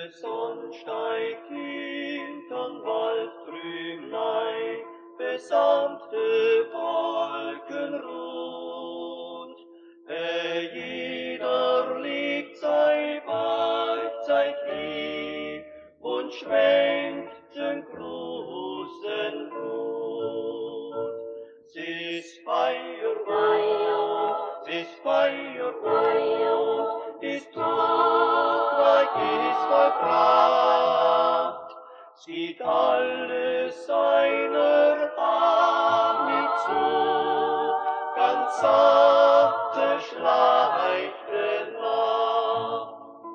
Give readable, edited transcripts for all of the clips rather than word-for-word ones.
Sonn steigt hinterm Waldtrümlein, besamte Wolken ruht. Jeder legt sein Weib hin und schwenkt den großen Hut. S'ist Feierabend, s'ist Feierabend, ist Todreich ist vollbracht. Sieht alles seiner Arme zu, ganz sachte schleicht Nacht.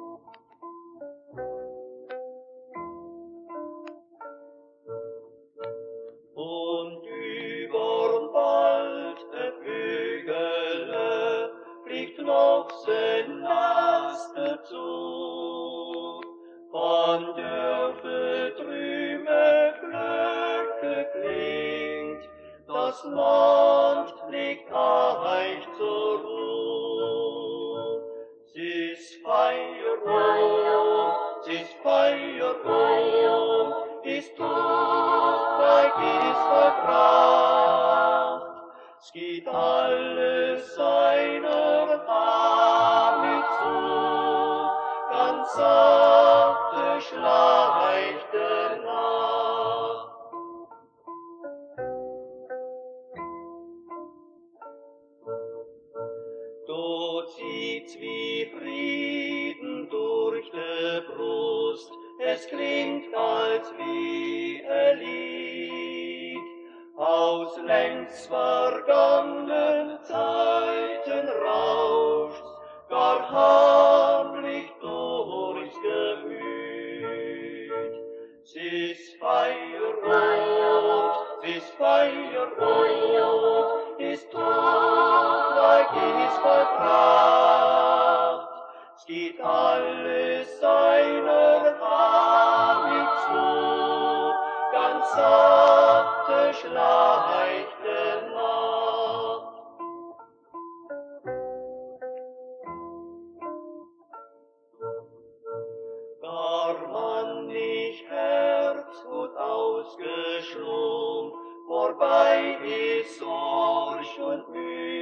Und überm Wald der Vögele fliegt noch sein Naste zu. Von Dörfe Trüme Glöcke klingt, das Land liegt euch zur Ruh. S'ist Feierabend, s'ist Feierabend, ist Todreich ist vollbracht. Es geht alles seiner Arme zu, ganz sachte schleicht Nacht. Dort zieht's wie Frieden durch die Brust, es klingt als wie ein Lied. Aus längst vergangenen Zeiten rauscht's gar harmlich durchs Gemüt. S'ist Feierabend, s'ist Feierabend, ist Todreich ist vollbracht. Es geht alles seiner Arme zu, ganz sachte schleicht Nacht. Gar manch Herz gut ausgeschlungen, vorbei ist Sorg und Mühe.